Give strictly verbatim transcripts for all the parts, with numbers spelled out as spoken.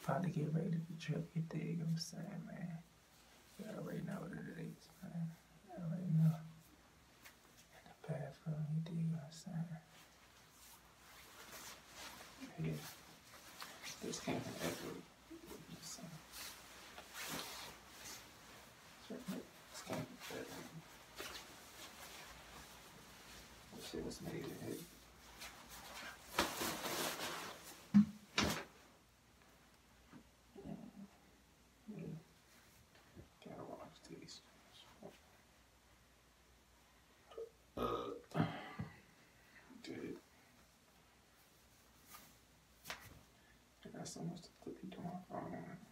About to get ready to trip, you dig what I'm saying, man? You already know what it is, man. You already know. In the bathroom, you dig what I'm saying? Yeah. This came from Edward. So, this came from Edward. This shit was made in it. Gotta watch these. Uh, dude. I got so much to put into my phone.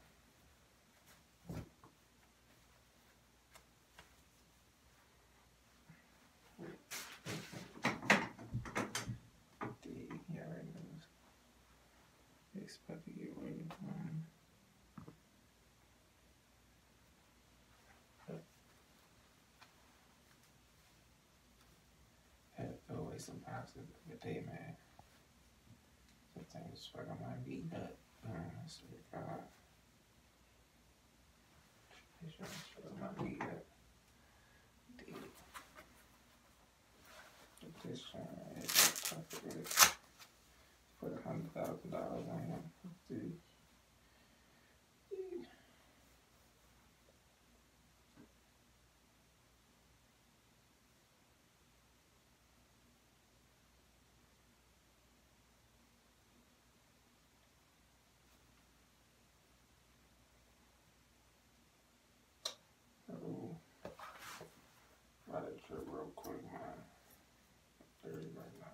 Dude, yeah, right now. It's about to get ready. Um, had to throw away some boxes the other day, man. Sometimes fuck I might be nut. Um, I swear to God. Make sure I might be that. Dude. Get this one right here. Put a hundred thousand dollars on him. Dude. Dude. Oh, about to trip real quick, man. thirty right now.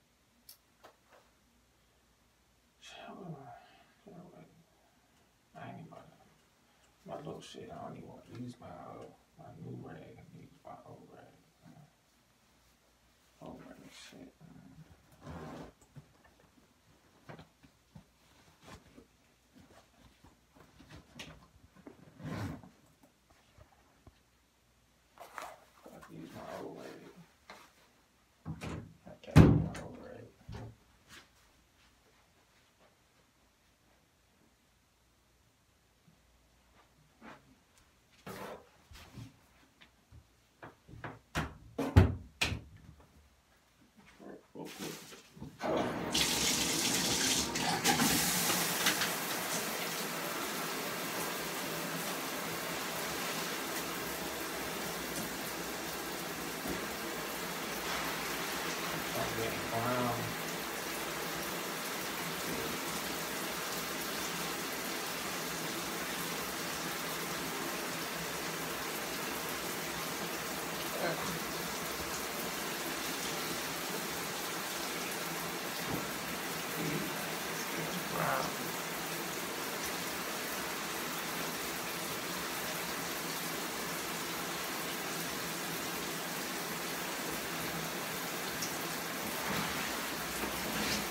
I ain't even about to, my little shit. I don't even want to use my uh, my new rag. I use my old rag. Man. Old rag shit. Man. I have to use my old rag. I can't use my old rag. Wow.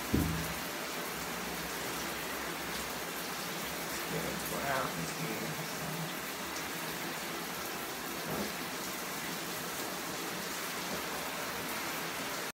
Wow.